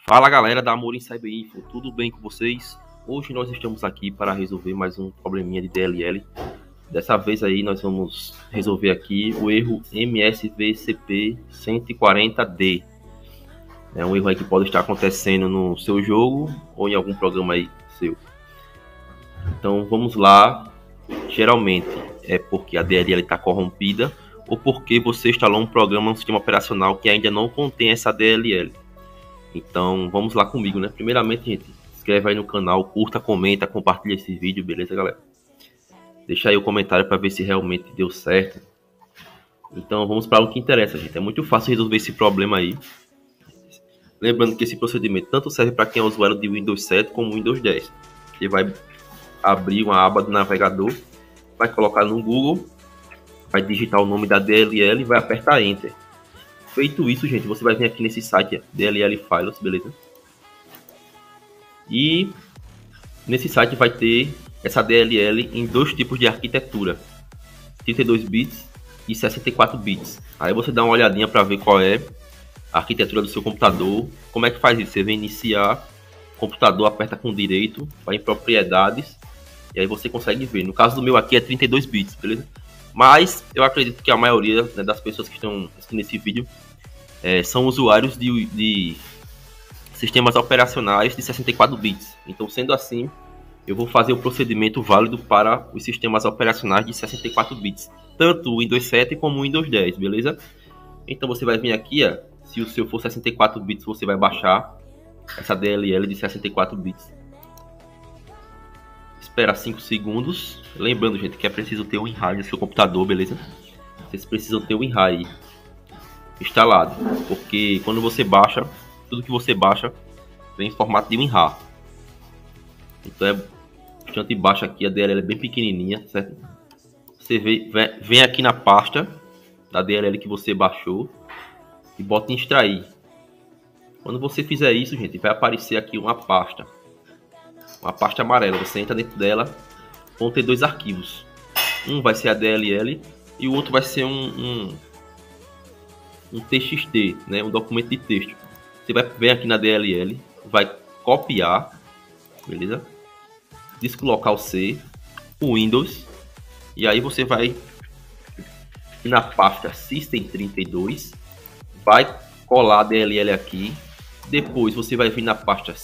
Fala galera da Amorim Cyber Info, tudo bem com vocês? Hoje nós estamos aqui para resolver mais um probleminha de DLL. Dessa vez aí nós vamos resolver aqui o erro MSVCP 140D. É um erro aí que pode estar acontecendo no seu jogo ou em algum programa aí seu. Então vamos lá. Geralmente é porque a DLL está corrompida ou porque você instalou um programa no sistema operacional que ainda não contém essa DLL. Então vamos lá comigo, né? Primeiramente, gente, se inscreve aí no canal, curta, comenta, compartilha esse vídeo, beleza, galera? Deixa aí o comentário para ver se realmente deu certo. Então vamos para o que interessa, gente. É muito fácil resolver esse problema aí. Lembrando que esse procedimento tanto serve para quem é usuário de Windows 7 como Windows 10. Você vai abrir uma aba do navegador, vai colocar no Google, vai digitar o nome da DLL e vai apertar Enter. Feito isso, gente, você vai vir aqui nesse site, DLL Files, beleza? E nesse site vai ter essa DLL em dois tipos de arquitetura, 32 bits e 64 bits. Aí você dá uma olhadinha para ver qual é a arquitetura do seu computador. Como é que faz isso? Você vem iniciar, computador, aperta com direito, vai em propriedades, e aí você consegue ver. No caso do meu aqui é 32 bits, beleza? Mas eu acredito que a maioria, né, das pessoas que estão assistindo esse vídeo são usuários de sistemas operacionais de 64 bits. Então, sendo assim, eu vou fazer o procedimento válido para os sistemas operacionais de 64 bits. Tanto o Windows 7 como o Windows 10, beleza? Então você vai vir aqui, ó, se o seu for 64 bits, você vai baixar essa DLL de 64 bits. Espera 5 segundos. Lembrando, gente, que é preciso ter um WinRAR no seu computador, beleza? Vocês precisam ter o WinRAR aí instalado, porque quando você baixa, tudo que você baixa vem em formato de WinRAR. Então é bastante baixa aqui, a DLL é bem pequenininha, certo? Você vem aqui na pasta da DLL que você baixou e bota em extrair. Quando você fizer isso, gente, vai aparecer aqui uma pasta amarela. Você entra dentro dela, vão ter dois arquivos. Um vai ser a DLL e o outro vai ser um TXT, né? Um documento de texto. Você vai vir aqui na DLL, vai copiar, beleza? Descolocar o C, o Windows, e aí você vai na pasta System32, vai colar a DLL aqui. Depois você vai vir na pasta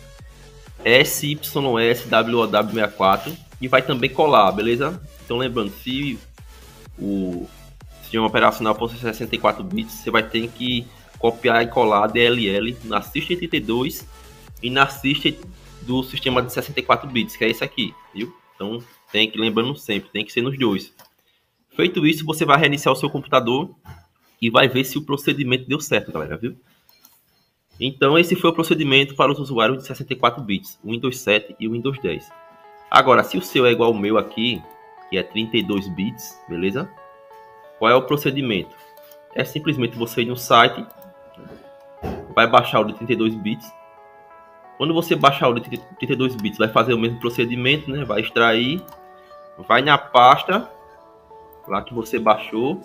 SYSWOW64 e vai também colar, beleza? Então lembrando, se o sistema operacional for 64 bits, você vai ter que copiar e colar a DLL na System32 e na System do sistema de 64 bits, que é esse aqui, viu? Então tem que, lembrando sempre, tem que ser nos dois. Feito isso, você vai reiniciar o seu computador e vai ver se o procedimento deu certo, galera, viu? Então esse foi o procedimento para os usuários de 64 bits, Windows 7 e Windows 10. Agora, se o seu é igual ao meu aqui, que é 32 bits, beleza? Qual é o procedimento? É simplesmente você ir no site, vai baixar o de 32 bits. Quando você baixar o de 32 bits, vai fazer o mesmo procedimento, né? Vai extrair, vai na pasta lá que você baixou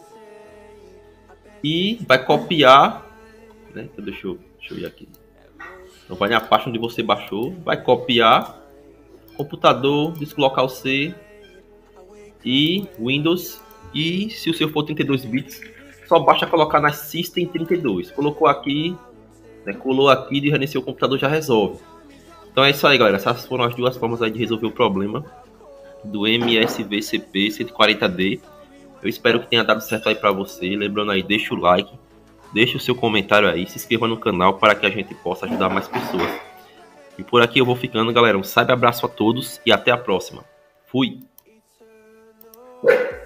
e vai copiar, né? Então, deixa eu ir aqui. Então vai na pasta onde você baixou, vai copiar, computador, descolocar o C e Windows. E se o seu for 32 bits, só basta colocar na System32. Colocou aqui, né, colou aqui e reiniciou o computador, já resolve. Então é isso aí, galera. Essas foram as duas formas aí de resolver o problema do MSVCP 140D. Eu espero que tenha dado certo aí pra você. Lembrando aí, deixa o like, deixa o seu comentário aí, se inscreva no canal para que a gente possa ajudar mais pessoas. E por aqui eu vou ficando, galera. Um cyber abraço a todos e até a próxima. Fui!